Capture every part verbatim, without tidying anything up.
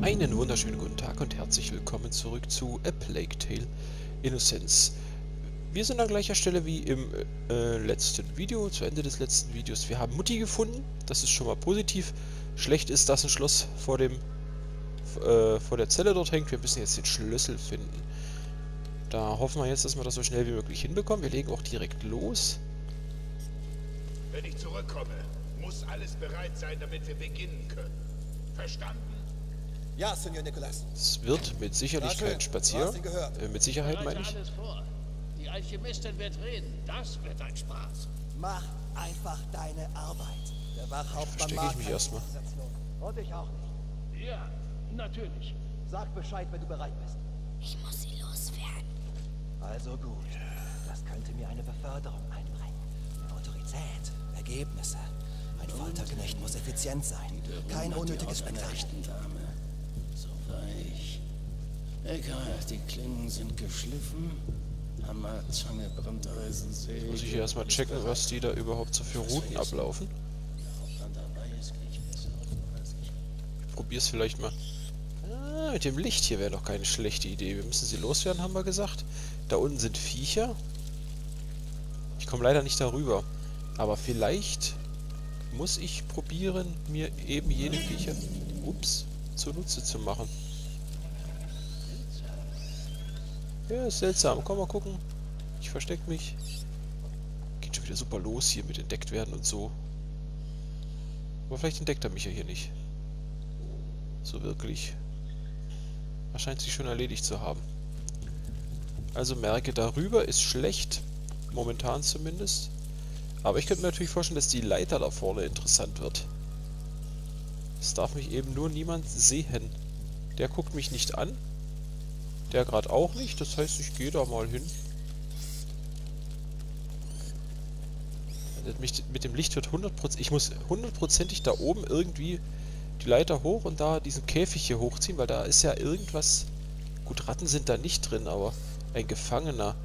Einen wunderschönen guten Tag und herzlich willkommen zurück zu A Plague Tale: Innocence. Wir sind an gleicher Stelle wie im äh, letzten Video, zu Ende des letzten Videos. Wir haben Mutti gefunden, das ist schon mal positiv. Schlecht ist, dass ein Schloss vor dem äh, vor der Zelle dort hängt. Wir müssen jetzt den Schlüssel finden. Da hoffen wir jetzt, dass wir das so schnell wie möglich hinbekommen. Wir legen auch direkt los. Wenn ich zurückkomme, muss alles bereit sein, damit wir beginnen können. Verstanden? Ja, Senor Nicholas. Es wird mit sicherlich kein Spaziergang. Äh, mit Sicherheit meine ich. Alles vor. Die Alchemistin wird reden. Das wird ein Spaß. Mach einfach deine Arbeit. Der Wachhauptmann Verstecke mag ich mich keine erstmal. Organisation. Und ich auch nicht. Ja, natürlich. Sag Bescheid, wenn du bereit bist. Ich muss sie loswerden. Also gut. Das könnte mir eine Beförderung einbringen. Mehr Autorität, Ergebnisse. Ein Folterknecht muss effizient sein. Kein unnötiges Spektakel. Dame. So weich. Egal, die Klingen sind geschliffen. Hammer, Zange, Brandeisen, Säge. Muss ich hier erstmal checken, was die da überhaupt so für Routen ablaufen. Ich probier's vielleicht mal. Ah, mit dem Licht hier wäre doch keine schlechte Idee. Wir müssen sie loswerden, haben wir gesagt. Da unten sind Viecher. Ich komme leider nicht darüber. Aber vielleicht muss ich probieren, mir eben jene Viecher, ups, zunutze zu machen. Ja, ist seltsam. Komm mal gucken. Ich versteck mich. Geht schon wieder super los hier mit entdeckt werden und so. Aber vielleicht entdeckt er mich ja hier nicht. So wirklich. Er scheint sich schon erledigt zu haben. Also merke, darüber ist schlecht. Momentan zumindest. Aber ich könnte mir natürlich vorstellen, dass die Leiter da vorne interessant wird. Es darf mich eben nur niemand sehen. Der guckt mich nicht an. Der gerade auch nicht. Das heißt, ich gehe da mal hin. Mit dem Licht wird hundert Prozent... Ich muss hundertprozentig da oben irgendwie die Leiter hoch und da diesen Käfig hier hochziehen, weil da ist ja irgendwas... Gut, Ratten sind da nicht drin, aber ein Gefangener...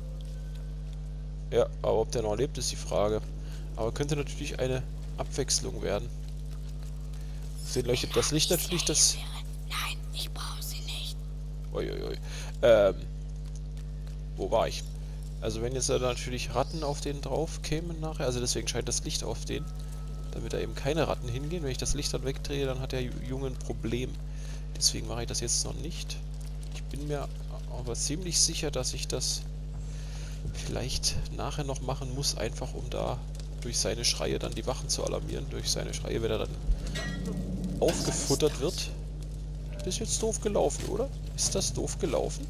Ja, aber ob der noch lebt, ist die Frage. Aber könnte natürlich eine Abwechslung werden. Deswegen leuchtet das Licht natürlich das... Nein, ich brauche sie nicht. Uiuiui. Ähm... Wo war ich? Also wenn jetzt da natürlich Ratten auf den drauf kämen nachher, also deswegen scheint das Licht auf den, damit da eben keine Ratten hingehen. Wenn ich das Licht dann wegdrehe, dann hat der Junge ein Problem. Deswegen mache ich das jetzt noch nicht. Ich bin mir aber ziemlich sicher, dass ich das vielleicht nachher noch machen muss, einfach um da durch seine Schreie dann die Wachen zu alarmieren. Durch seine Schreie, wenn er dann aufgefuttert wird. Das ist jetzt doof gelaufen, oder? Ist das doof gelaufen?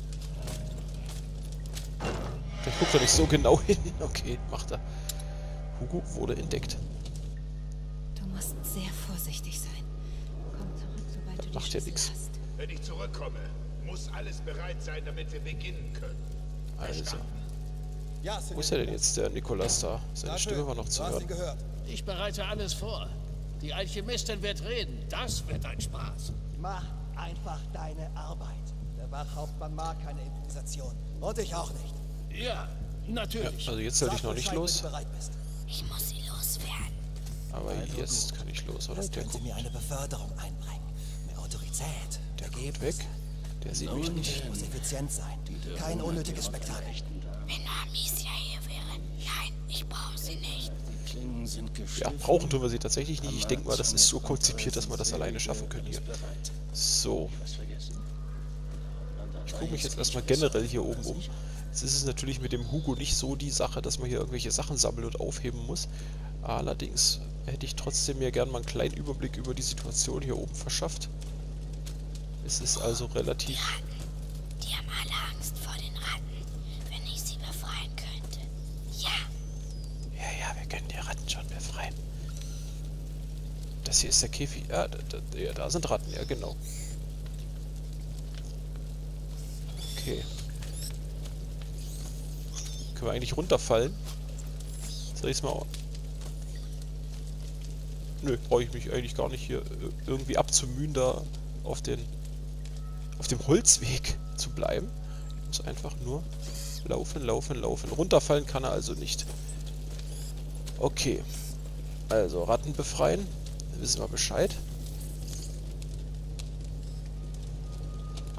Vielleicht guckt er nicht so genau hin. Okay, macht er. Hugo wurde entdeckt. Du musst sehr vorsichtig sein. Komm zurück, sobald du die Macht ja Schlüssel nix. hast. Wenn ich zurückkomme, muss alles bereit sein, damit wir beginnen können. Also. Ja, Senor Wo ist er denn jetzt, der Nikolas da? Seine Dafür, Stimme war noch zu du hast ihn hören. gehört. Ich bereite alles vor. Die Alchemistin wird reden. Das wird ein Spaß. Mach einfach deine Arbeit. Der Wachhauptmann mag keine Improvisation. Und ich auch nicht. Ja, Ja, natürlich. also jetzt sollte Sag ich noch nicht Bescheid, los. wenn du bereit bist. Ich muss sie loswerden. Aber jetzt kann ich los, oder? Das Der könnte guckt, mir eine Beförderung einbringen. Mehr Autorität, der guckt weg. Ergebnisse. Der sieht mich nicht. Muss effizient sein. Kein unnötiges Spektakel. Wenn nur Amicia hier wäre. Nein, ich brauche sie nicht. Die Klingen sind Ja, geschliffen. brauchen tun wir sie tatsächlich nicht. Ich denke mal, das ist so konzipiert, dass wir das alleine schaffen können hier. So. Was vergessen? Ich gucke mich jetzt erstmal generell hier oben um. Jetzt ist es natürlich mit dem Hugo nicht so die Sache, dass man hier irgendwelche Sachen sammeln und aufheben muss. Allerdings hätte ich trotzdem mir gern mal einen kleinen Überblick über die Situation hier oben verschafft. Es ist also relativ... Die haben alle Angst vor den Ratten. Wenn ich sie befreien könnte. Ja, Ja, ja, wir können die Ratten schon befreien. Das hier ist der Käfig. Ja, da, da, ja, da sind Ratten, ja genau. Okay. Können wir eigentlich runterfallen? Soll ich's mal... Nö, brauche ich mich eigentlich gar nicht hier irgendwie abzumühen, da auf den... auf dem Holzweg zu bleiben. Ich muss einfach nur laufen, laufen, laufen. Runterfallen kann er also nicht. Okay. Also, Ratten befreien. Wissen wir Bescheid.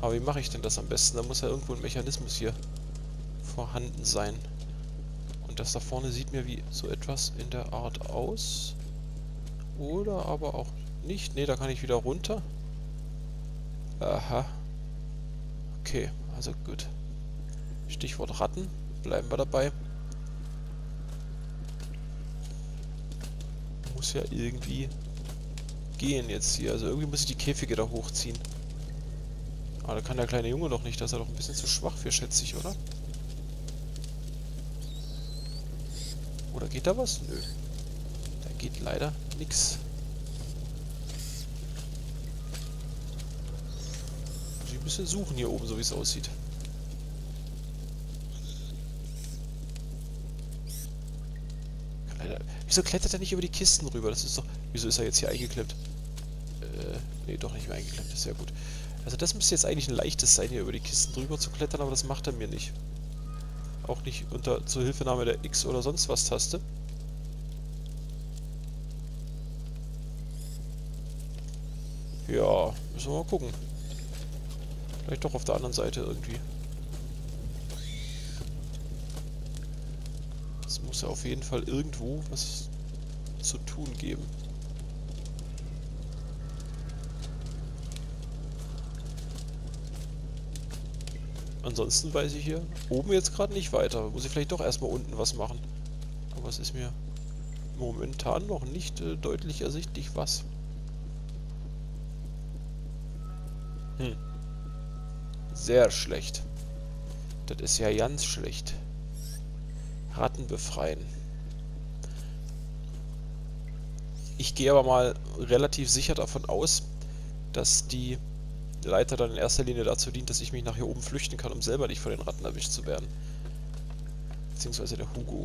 Aber wie mache ich denn das am besten? Da muss ja irgendwo ein Mechanismus hier vorhanden sein. Und das da vorne sieht mir wie so etwas in der Art aus. Oder aber auch nicht. Ne, da kann ich wieder runter. Aha. Okay, also gut. Stichwort Ratten. Bleiben wir dabei. Muss ja irgendwie gehen jetzt hier. Also irgendwie muss ich die Käfige da hochziehen. Aber da kann der kleine Junge doch nicht. Da ist er doch ein bisschen zu schwach für, schätze ich, oder? Oder geht da was? Nö. Da geht leider nix. Muss ich ein bisschen suchen hier oben, so wie es aussieht. Leider. Wieso klettert er nicht über die Kisten rüber? Das ist doch... Wieso ist er jetzt hier eingeklemmt? Äh, nee, doch nicht mehr eingeklemmt. Das ist sehr gut. Also das müsste jetzt eigentlich ein leichtes sein, hier über die Kisten drüber zu klettern, aber das macht er mir nicht. Auch nicht unter Zuhilfenahme der X- oder sonst was Taste. Ja, müssen wir mal gucken. Vielleicht doch auf der anderen Seite irgendwie. Es muss ja auf jeden Fall irgendwo was zu tun geben. Ansonsten weiß ich hier oben jetzt gerade nicht weiter. Muss ich vielleicht doch erstmal unten was machen. Aber es ist mir momentan noch nicht äh, deutlich ersichtlich, was. Hm. Sehr schlecht. Das ist ja ganz schlecht. Ratten befreien. Ich gehe aber mal relativ sicher davon aus, dass die Leiter dann in erster Linie dazu dient, dass ich mich nach hier oben flüchten kann, um selber nicht von den Ratten erwischt zu werden. Beziehungsweise der Hugo.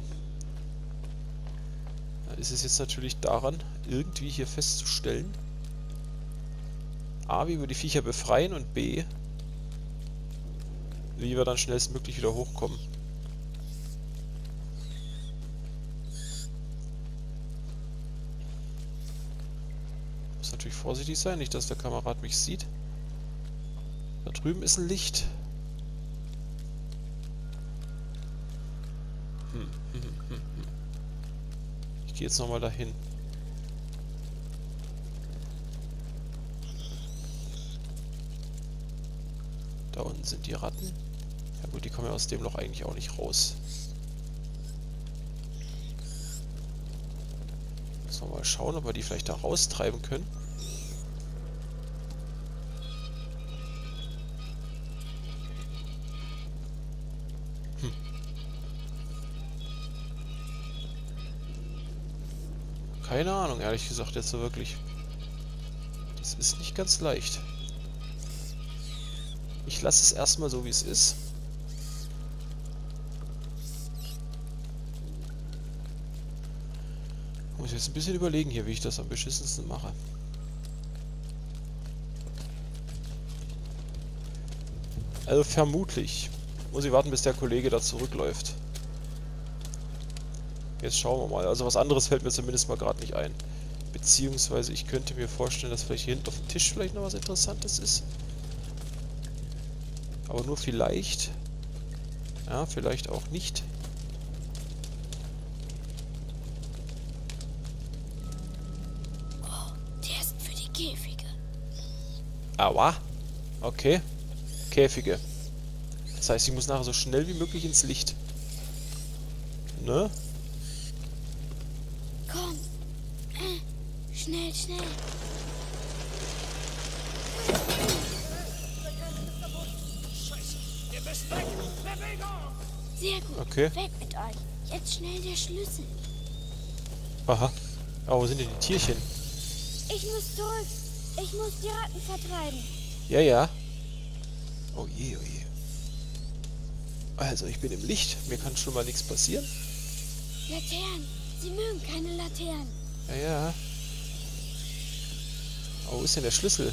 Da ist es jetzt natürlich daran, irgendwie hier festzustellen, A, wie wir die Viecher befreien und B, wie wir dann schnellstmöglich wieder hochkommen. Muss natürlich vorsichtig sein, nicht dass der Kamerad mich sieht. Da drüben ist ein Licht. Hm, hm, hm, hm. Ich gehe jetzt nochmal dahin. Da unten sind die Ratten. Ja gut, die kommen ja aus dem Loch eigentlich auch nicht raus. Müssen wir mal schauen, ob wir die vielleicht da raustreiben können. Hm. Keine Ahnung, ehrlich gesagt, jetzt so wirklich. Das ist nicht ganz leicht. Ich lasse es erstmal so, wie es ist. Muss jetzt ein bisschen überlegen hier, wie ich das am beschissensten mache. Also vermutlich muss ich warten, bis der Kollege da zurückläuft. Jetzt schauen wir mal. Also was anderes fällt mir zumindest mal gerade nicht ein. Beziehungsweise ich könnte mir vorstellen, dass vielleicht hier hinten auf dem Tisch vielleicht noch was Interessantes ist. Aber nur vielleicht. Ja, vielleicht auch nicht. Oh, der ist für die Käfige. Aua. Okay. Käfige. Das heißt, ich muss nachher so schnell wie möglich ins Licht. Ne? Komm. Äh, schnell, schnell. Sehr gut. Okay. Weg mit euch. Jetzt schnell der Schlüssel. Aha. Aber wo sind denn die Tierchen? Ich muss zurück. Ich muss die Ratten vertreiben. Ja, ja. Oh je, oh je. Also, ich bin im Licht. Mir kann schon mal nichts passieren. Laternen. Sie mögen keine Laternen. Ja, ja. Aber wo ist denn der Schlüssel?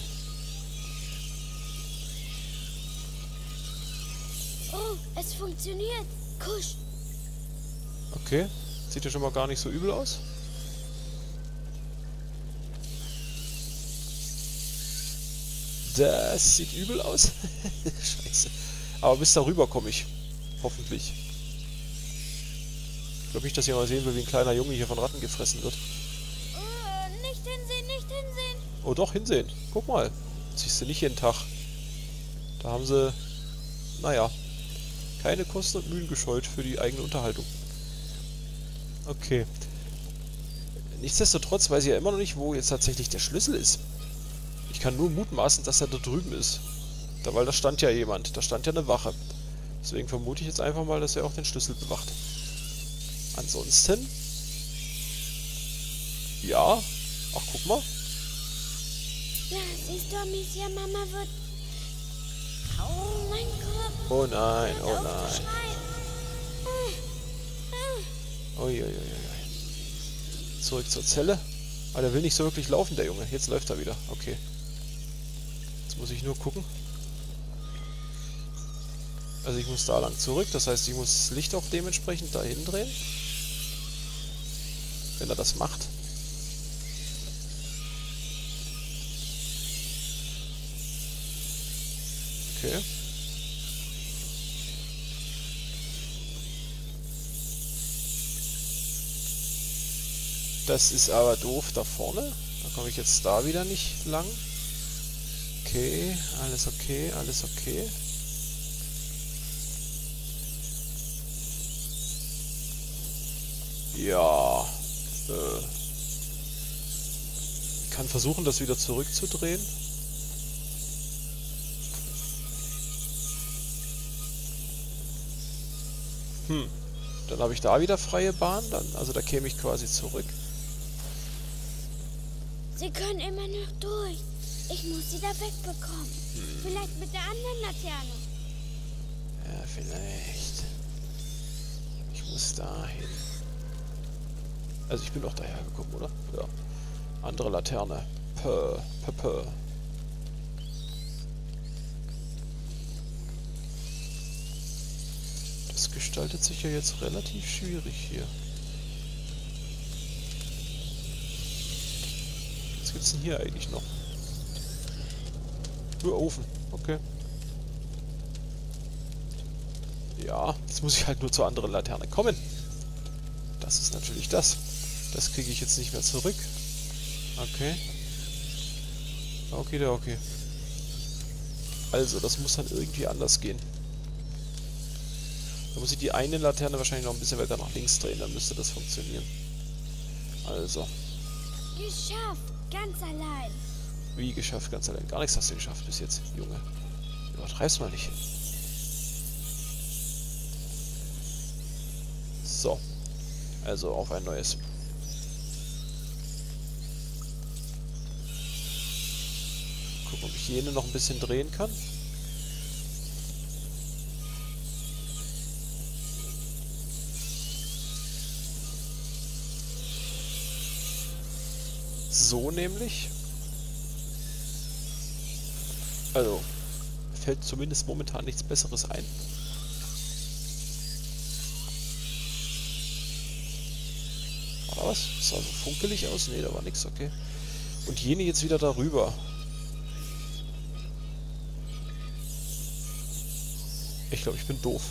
Oh, es funktioniert. Kusch. Okay. Sieht ja schon mal gar nicht so übel aus. Das sieht übel aus. Scheiße. Aber bis darüber komme ich. Hoffentlich. Ich glaube nicht, dass ihr mal sehen will, wie ein kleiner Junge hier von Ratten gefressen wird. Uh, nicht hinsehen, nicht hinsehen. Oh doch, hinsehen. Guck mal. Das siehst du nicht jeden Tag. Da haben sie, naja, keine Kosten und Mühen gescheut für die eigene Unterhaltung. Okay. Nichtsdestotrotz weiß ich ja immer noch nicht, wo jetzt tatsächlich der Schlüssel ist. Ich kann nur mutmaßen, dass er da drüben ist. Da, weil da stand ja jemand. Da stand ja eine Wache. Deswegen vermute ich jetzt einfach mal, dass er auch den Schlüssel bewacht. Ansonsten... Ja. Ach, guck mal. Ja, siehst du, Amicia, Mama wird... Oh mein Gott. Oh nein, oh Hört auf nein. zu schreien. Ah, ah. Uiuiui. Zurück zur Zelle. Aber der will nicht so wirklich laufen, der Junge. Jetzt läuft er wieder. Okay. Jetzt muss ich nur gucken. Also ich muss da lang zurück. Das heißt, ich muss das Licht auch dementsprechend dahin drehen. Wenn er das macht. Okay. Das ist aber doof da vorne. Da komme ich jetzt da wieder nicht lang. Okay, alles okay, alles okay. Ja. Äh. Ich kann versuchen, das wieder zurückzudrehen. Hm. Dann habe ich da wieder freie Bahn. Dann, also da käme ich quasi zurück. Sie können immer noch durch. Ich muss sie da wegbekommen. Hm. Vielleicht mit der anderen Laterne. Ja, vielleicht. Ich muss dahin. Also ich bin doch daher gekommen, oder? Ja. Andere Laterne. Pö, pö, pö. Das gestaltet sich ja jetzt relativ schwierig hier. Was gibt's denn hier eigentlich noch? Nur Ofen. Okay. Ja, jetzt muss ich halt nur zur anderen Laterne kommen. Das ist natürlich das. Das kriege ich jetzt nicht mehr zurück. Okay. Okay, okay. Also, das muss dann irgendwie anders gehen. Da muss ich die eine Laterne wahrscheinlich noch ein bisschen weiter nach links drehen, dann müsste das funktionieren. Also. Geschafft, ganz allein. Wie geschafft, ganz allein? Gar nichts hast du geschafft bis jetzt, Junge. Übertreib's mal nicht. So. Also auf ein neues. Gucken, ob ich jene noch ein bisschen drehen kann. So nämlich. Also, mir fällt zumindest momentan nichts Besseres ein. War was? Das sah so funkelig aus? Ne, da war nichts, okay. Und jene jetzt wieder darüber. Ich glaube, ich bin doof.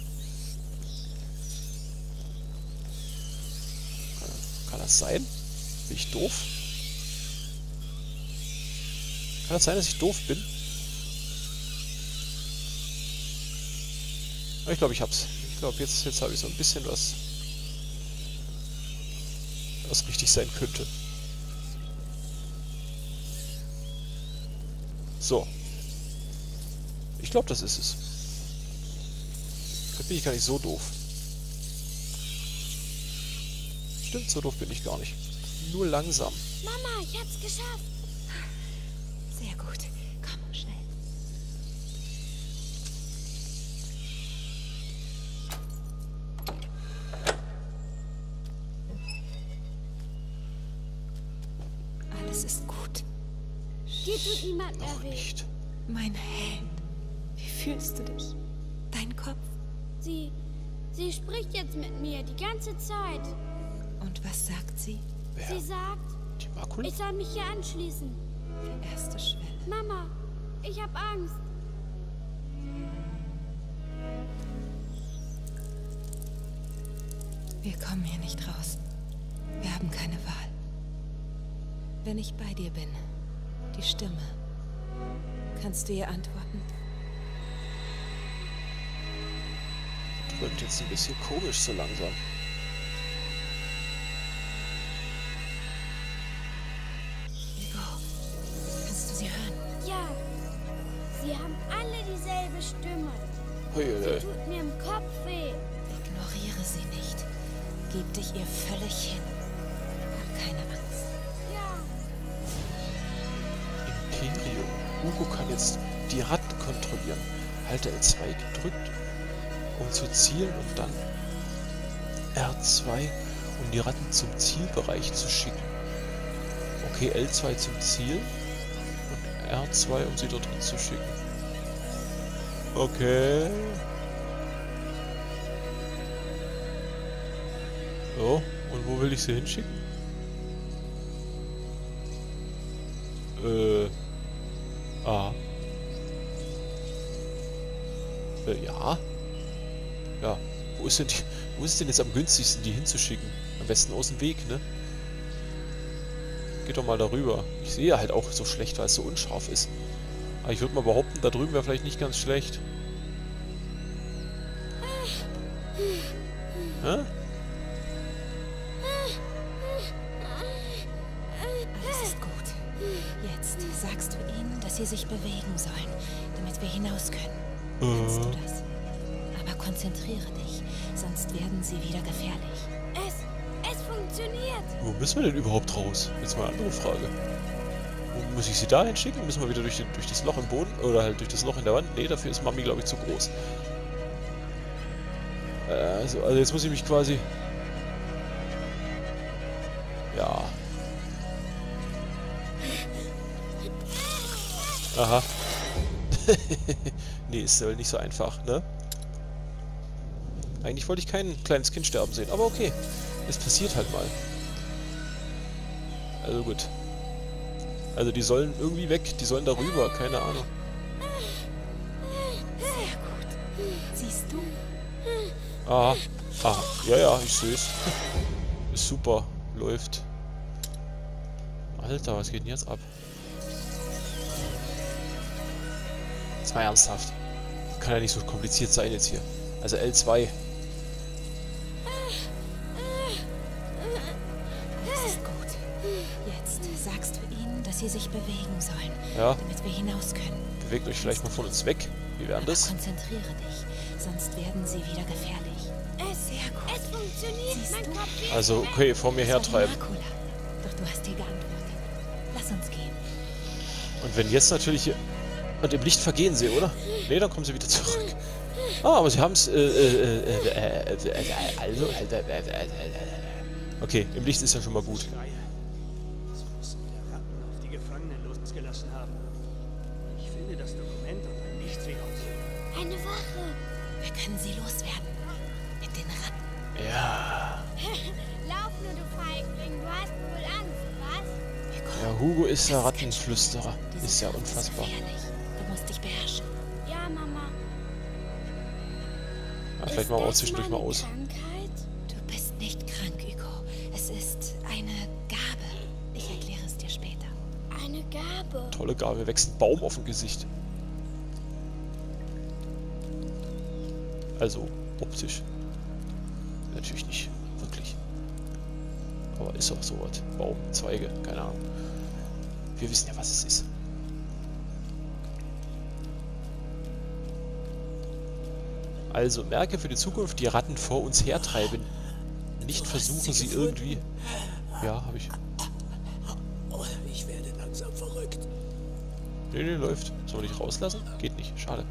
Kann, kann das sein? Bin ich doof? Kann das sein, dass ich doof bin? Ich glaube, ich hab's. Ich glaube, jetzt, jetzt habe ich so ein bisschen was, was richtig sein könnte. So. Ich glaube, das ist es. Vielleicht bin ich gar nicht so doof. Stimmt, so doof bin ich gar nicht. Nur langsam. Mama, ich hab's geschafft. Sehr gut. Komm, schnell. Alles ist gut. Dir tut niemand mehr Noch weh. nicht. Mein Held. Wie fühlst du dich? Dein Kopf? Sie, sie spricht jetzt mit mir die ganze Zeit. Und was sagt sie? Wer? Sie sagt, Die Makula? ich soll mich hier anschließen. Die erste Schwelle. Mama, Ich hab Angst. Wir kommen hier nicht raus. Wir haben keine Wahl. Wenn ich bei dir bin, die Stimme, kannst du ihr antworten? Wirkt jetzt ein bisschen komisch so langsam. Igor, kannst du sie hören? Ja. Sie haben alle dieselbe Stimme. Heule. Sie tut mir im Kopf weh. Ignoriere sie nicht. Gib dich ihr völlig hin. Hab keine Angst. Ja. Imperium. Hugo kann jetzt die Ratten kontrollieren. Halte L zwei gedrückt, um zu zielen und dann R zwei, um die Ratten zum Zielbereich zu schicken. Okay, L zwei zum Ziel und R zwei, um sie dorthin zu schicken. Okay. So, und wo will ich sie hinschicken? Äh. Ah. Äh, ja. Ja. Wo ist denn die, wo ist denn jetzt am günstigsten, die hinzuschicken? Am besten aus dem Weg, ne? Geht doch mal darüber. Ich sehe halt auch so schlecht, weil es so unscharf ist. Aber ich würde mal behaupten, da drüben wäre vielleicht nicht ganz schlecht. Hä? Alles ist gut. Jetzt sagst du ihnen, dass sie sich bewegen sollen, damit wir hinaus können. Kannst du das? Aber konzentriere dich, sonst werden sie wieder gefährlich. Es, es funktioniert. Wo müssen wir denn überhaupt raus? Jetzt mal eine andere Frage. Wo muss ich sie da hinschicken? Müssen wir wieder durch, den, durch das Loch im Boden? Oder halt durch das Loch in der Wand? Nee, dafür ist Mami, glaube ich, zu groß. Äh, also, also jetzt muss ich mich quasi... Ja. Aha. Nee, ist wohl nicht so einfach, ne? Eigentlich wollte ich kein kleines Kind sterben sehen, aber okay. Es passiert halt mal. Also gut. Also die sollen irgendwie weg, die sollen darüber, keine Ahnung. Sehr gut. Siehst du? Aha. Aha. Ja, ja, ich sehe es. Ist super. Läuft. Alter, was geht denn jetzt ab? Das war ernsthaft. Kann ja nicht so kompliziert sein jetzt hier. Also L zwei. Alles ist gut. Jetzt sagst du ihnen, dass sie sich bewegen sollen, Ja. damit wir hinaus können. Bewegt euch vielleicht mal von uns weg. Wie wären das? Konzentriere dich, sonst werden sie wieder gefährlich. Es, Sehr gut. es funktioniert. Siehst Mein du? Kopf geht Also, weg. okay, vor mir Das war die hertreiben. Makula. Doch du hast dir geantwortet. Lass uns gehen. Und wenn jetzt natürlich hier... Und im Licht vergehen sie, oder? Nee, dann kommen sie wieder zurück. Ah, aber sie haben es... Äh, äh, äh, äh, äh, äh, also... Äh, äh, äh, äh, äh. Okay, im Licht ist ja schon mal gut. Sie müssen der Ratten auf die Gefangenen losgelassen haben. Ich finde das Dokument und ein Nichtsweg aus. Eine Wache. Wir können sie loswerden. Mit den Ratten. Ja. Lauf nur, du Feigling. Du hast wohl Angst, was? Wir kommen. Ja, Hugo ist der Das Rattenflüsterer. Diese Ist ja Ratten unfassbar. Sind gefährlich. Du musst dich beherrschen. Ja, Mama. Ja, vielleicht Ist machen wir auch das zwischendurch mal meine aus. Krankheit? Du bist nicht krank, Hugo. Es ist eine Gabe. Ich erkläre es dir später. Eine Gabe. Tolle Gabe, mir wächst ein Baum auf dem Gesicht. Also, optisch. Natürlich nicht wirklich. Aber ist auch sowas. Baum, Zweige, keine Ahnung. Wir wissen ja, was es ist. Also, merke für die Zukunft, die Ratten vor uns hertreiben. Nicht versuchen, sie irgendwie... Ja, habe ich. Oh, ich werde langsam verrückt. Nee, nee, läuft. Sollen wir nicht rauslassen? Geht nicht. Schade.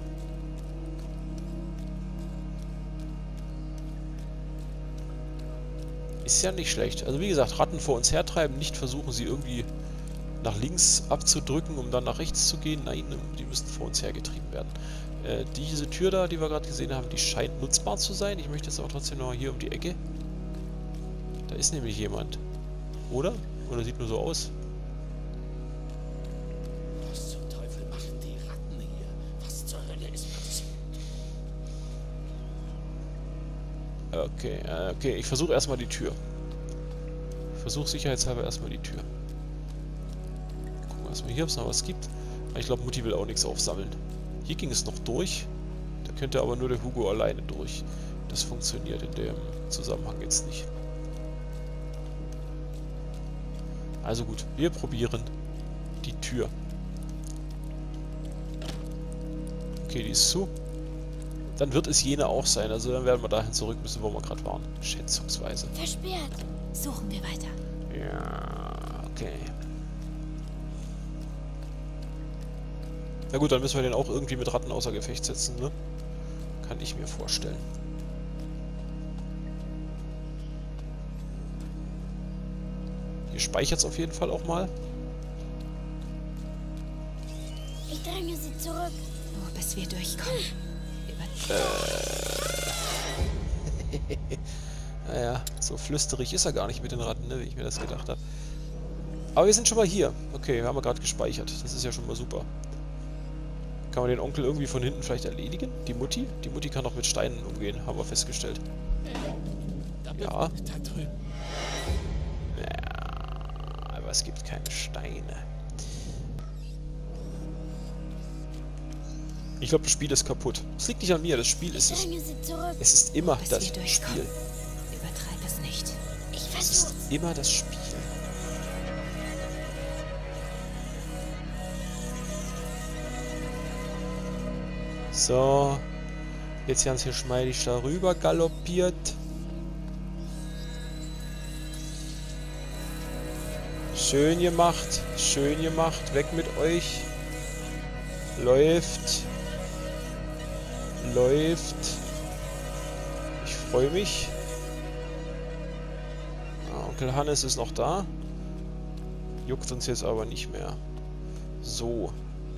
Ist ja nicht schlecht. Also wie gesagt, Ratten vor uns hertreiben, nicht versuchen, sie irgendwie nach links abzudrücken, um dann nach rechts zu gehen. Nein, die müssen vor uns hergetrieben werden. Äh, diese Tür da, die wir gerade gesehen haben, die scheint nutzbar zu sein. Ich möchte jetzt aber trotzdem noch hier um die Ecke. Da ist nämlich jemand. Oder? Oder sieht nur so aus? Was zum Teufel machen die? Okay, äh, okay, ich versuche erstmal die Tür. Ich versuche sicherheitshalber erstmal die Tür. Gucken wir erstmal hier, ob es noch was gibt. Ich glaube, Mutti will auch nichts aufsammeln. Hier ging es noch durch. Da könnte aber nur der Hugo alleine durch. Das funktioniert in dem Zusammenhang jetzt nicht. Also gut, wir probieren die Tür. Okay, die ist zu. Dann wird es jene auch sein. Also dann werden wir dahin zurück müssen, wo wir gerade waren. Schätzungsweise. Versperrt. Suchen wir weiter. Ja, okay. Na gut, dann müssen wir den auch irgendwie mit Ratten außer Gefecht setzen, ne? Kann ich mir vorstellen. Hier speichert es auf jeden Fall auch mal. Ich dränge sie zurück. Nur bis wir durchkommen. Über Äh. Naja, so flüsterig ist er gar nicht mit den Ratten, ne, wie ich mir das gedacht habe. Aber wir sind schon mal hier. Okay, wir haben ja gerade gespeichert. Das ist ja schon mal super. Kann man den Onkel irgendwie von hinten vielleicht erledigen? Die Mutti? Die Mutti kann auch mit Steinen umgehen, haben wir festgestellt. Ja. Da drüben. Ja, aber es gibt keine Steine. Ich glaube, das Spiel ist kaputt. Es liegt nicht an mir, das Spiel ist es. Ich dränge sie zurück. Es ist immer bis das wir durchkommen. Spiel. Übertreib es nicht. Ich Es versuch's. ist immer das Spiel. So. Jetzt ganz geschmeidig darüber galoppiert. Schön gemacht. Schön gemacht. Weg mit euch. Läuft. Läuft. Ich freue mich. Ah, Onkel Hannes ist noch da. Juckt uns jetzt aber nicht mehr. So.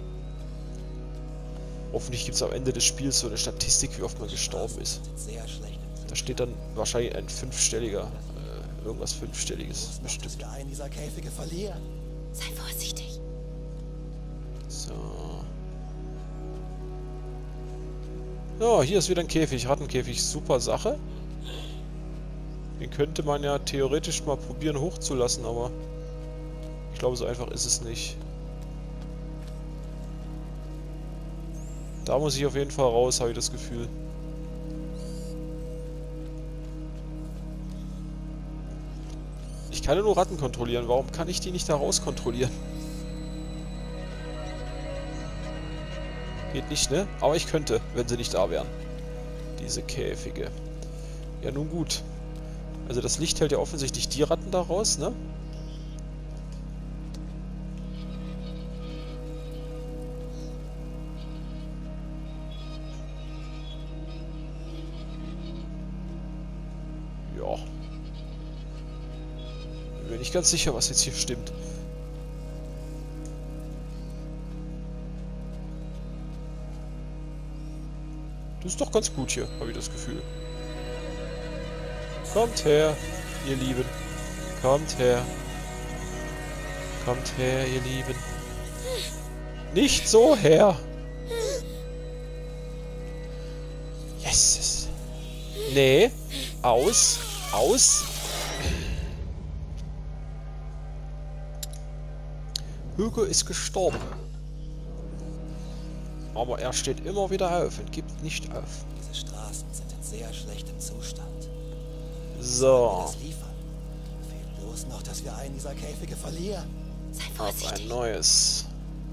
Hoffentlich gibt es am Ende des Spiels so eine Statistik, wie oft man gestorben ist. Sehr schlecht. Da steht dann wahrscheinlich ein fünfstelliger, äh, irgendwas fünfstelliges, Dass bestimmt. wir einen dieser Käfige verlieren. Sei vorsichtig. So. Ja, hier ist wieder ein Käfig, Rattenkäfig, super Sache. Den könnte man ja theoretisch mal probieren hochzulassen, aber ich glaube, so einfach ist es nicht. Da muss ich auf jeden Fall raus, habe ich das Gefühl. Ich kann ja nur Ratten kontrollieren. Warum kann ich die nicht da raus kontrollieren? Geht nicht, ne? Aber ich könnte, wenn sie nicht da wären. Diese Käfige. Ja, nun gut. Also das Licht hält ja offensichtlich die Ratten da raus, ne? Ja. Bin nicht ganz sicher, was jetzt hier stimmt. Das ist doch ganz gut hier, habe ich das Gefühl. Kommt her, ihr Lieben. Kommt her. Kommt her, ihr Lieben. Nicht so her. Yes. Nee. Aus. Aus. Hugo ist gestorben. Aber er steht immer wieder auf und gibt nicht auf. Diese Straßen sind in sehr schlechtem Zustand. So. Das liefern. Fehlt bloß noch, dass wir einen dieser Käfige verlieren. Sei Auf ein vorsichtig. neues.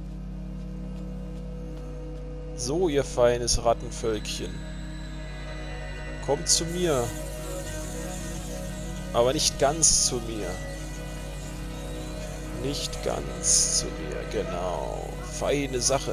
So, ihr feines Rattenvölkchen. Kommt zu mir. Aber nicht ganz zu mir. Nicht ganz zu mir, genau. Feine Sache.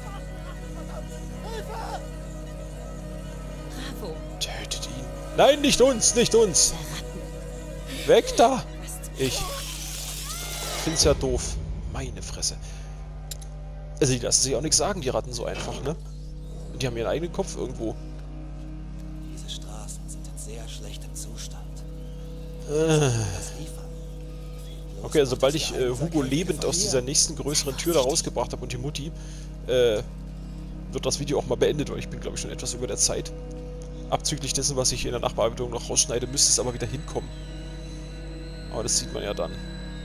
Bravo. Tötet ihn. Nein, nicht uns, nicht uns. Der Ratten. Weg da. Was? Ich find's ja doof. Meine Fresse. Also die lassen sich auch nichts sagen, die Ratten so einfach, ne? Und die haben ihren eigenen Kopf irgendwo. Diese Straßen sind in sehr schlechtem Zustand. Äh. Das liefern. Okay, also sobald ich äh, Hugo lebend aus dieser nächsten größeren Tür da rausgebracht habe und die Mutti, äh, wird das Video auch mal beendet, weil ich bin, glaube ich, schon etwas über der Zeit. Abzüglich dessen, was ich in der Nachbearbeitung noch rausschneide, müsste es aber wieder hinkommen. Aber das sieht man ja dann.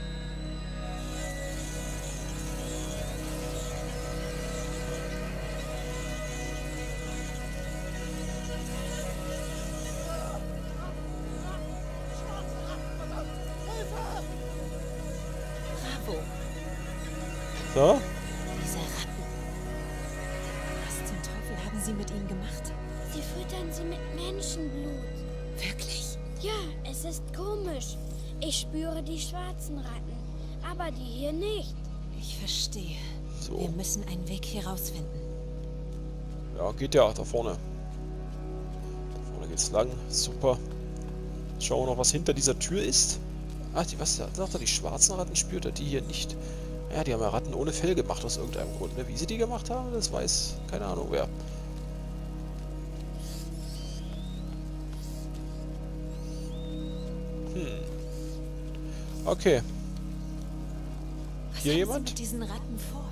Bravo. So? Diese Ratten. Was zum Teufel haben Sie mit ihnen gemacht? Sie füttern sie mit Menschenblut. Wirklich? Ja, es ist komisch. Ich spüre die schwarzen Ratten, aber die hier nicht. Ich verstehe. So. Wir müssen einen Weg hier rausfinden. Ja, geht ja, da vorne. Da vorne geht's lang. Super. Schauen wir noch, was hinter dieser Tür ist. Ah, die, was sagt er? Die schwarzen Ratten spürt er, die hier nicht. Ja, die haben ja Ratten ohne Fell gemacht aus irgendeinem Grund. Ne? Wie sie die gemacht haben, das weiß keine Ahnung wer. Hm. Okay. Was Hier haben jemand? Sie mit diesen Ratten vor?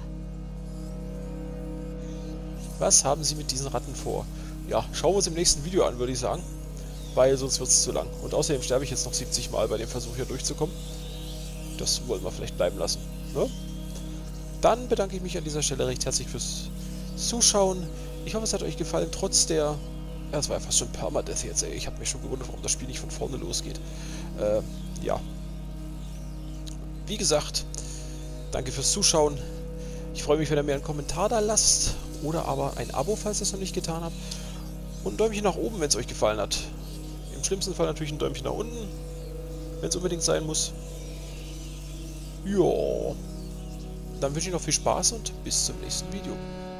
Was haben sie mit diesen Ratten vor? Ja, schauen wir uns im nächsten Video an, würde ich sagen. Weil sonst wird es zu lang. Und außerdem sterbe ich jetzt noch siebzig Mal bei dem Versuch hier durchzukommen. Das wollen wir vielleicht bleiben lassen. Ne? Dann bedanke ich mich an dieser Stelle recht herzlich fürs Zuschauen. Ich hoffe, es hat euch gefallen, trotz der... Ja, es war ja fast schon Permadeath jetzt, ey. Ich habe mich schon gewundert, warum das Spiel nicht von vorne losgeht. Äh, ja. Wie gesagt, danke fürs Zuschauen. Ich freue mich, wenn ihr mir einen Kommentar da lasst. Oder aber ein Abo, falls ihr es noch nicht getan habt. Und ein Däumchen nach oben, wenn es euch gefallen hat. Im schlimmsten Fall natürlich ein Däumchen nach unten, wenn es unbedingt sein muss. Ja. Dann wünsche ich noch viel Spaß und bis zum nächsten Video.